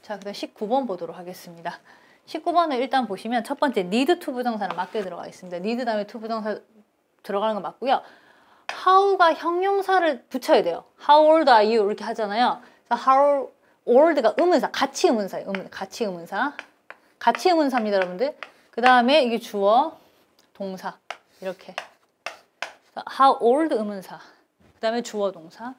자, 그다음 19번 보도록 하겠습니다. 19번을 일단 보시면 첫 번째 need to 부정사는 맞게 들어가 있습니다. need 다음에 to 부정사 들어가는 거 맞고요. how가 형용사를 붙여야 돼요. How old are you? 이렇게 하잖아요. 그래서 how old가 의문사, 가치 의문사예요. 가치 의문사. 가치 의문사입니다, 여러분들. 그 다음에 이게 주어, 동사. 이렇게. How old 의문사. 그 다음에 주어, 동사.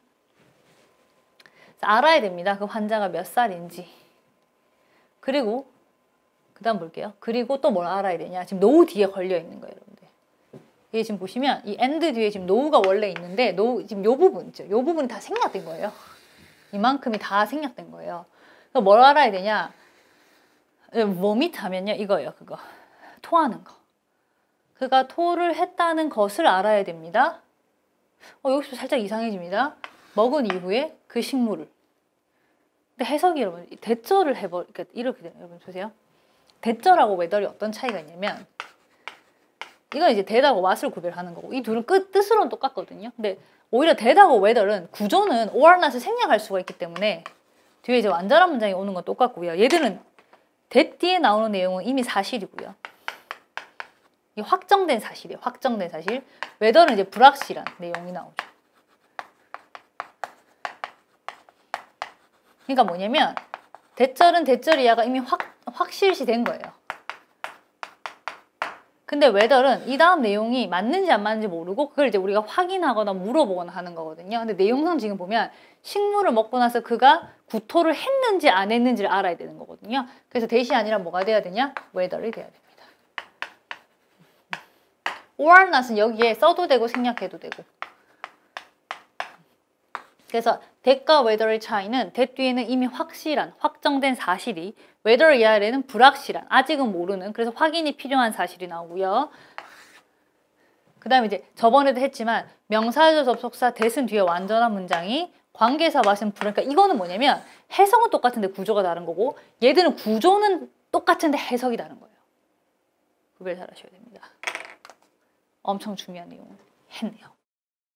알아야 됩니다. 그 환자가 몇 살인지. 그리고 그 다음 볼게요. 그리고 또 뭘 알아야 되냐. 지금 노우 뒤에 걸려 있는 거예요, 여러분들. 이게 지금 보시면 이 and 뒤에 지금 노우가 원래 있는데 노우 지금 요 부분 있죠. 요 부분이 다 생략된 거예요. 이만큼이 다 생략된 거예요. 그래서 뭘 알아야 되냐. vomit 하면요. 이거예요. 그거. 토하는 거. 그가 토를 했다는 것을 알아야 됩니다. 여기서 살짝 이상해집니다. 먹은 이후에 그 식물을. 근데 해석이 여러분 대절을 그러니까 이렇게 돼요. 여러분 보세요. 대절하고 whether이 어떤 차이가 있냐면 이건 이제 dead하고 what을 구별하는 거고 이 둘은 뜻으로는 똑같거든요. 근데 오히려 dead하고 whether은 구조는 or not을 생략할 수가 있기 때문에 뒤에 이제 완전한 문장이 오는 건 똑같고요. 얘들은 that 뒤에 나오는 내용은 이미 사실이고요. 이 확정된 사실이에요. 확정된 사실. whether는 이제 불확실한 내용이 나오죠. 그러니까 뭐냐면 대절은 대절이야가 이미 확실시 된 거예요. 근데 whether는 이 다음 내용이 맞는지 안 맞는지 모르고 그걸 이제 우리가 확인하거나 물어보거나 하는 거거든요. 근데 내용상 지금 보면 식물을 먹고 나서 그가 구토를 했는지 안 했는지를 알아야 되는 거거든요. 그래서 대시 아니라 뭐가 돼야 되냐? whether이 돼야 됩니다. or not은 여기에 써도 되고 생략해도 되고. 그래서 that과 whether의 차이는 that 뒤에는 이미 확실한, 확정된 사실이 whether 이 아래는 불확실한, 아직은 모르는, 그래서 확인이 필요한 사실이 나오고요. 그 다음에 이제 저번에도 했지만 명사절 접속사 that은 뒤에 완전한 문장이 관계사 what은 그러니까 이거는 뭐냐면 해석은 똑같은데 구조가 다른 거고 얘들은 구조는 똑같은데 해석이 다른 거예요. 구별 잘 하셔야 됩니다. 엄청 중요한 내용을 했네요.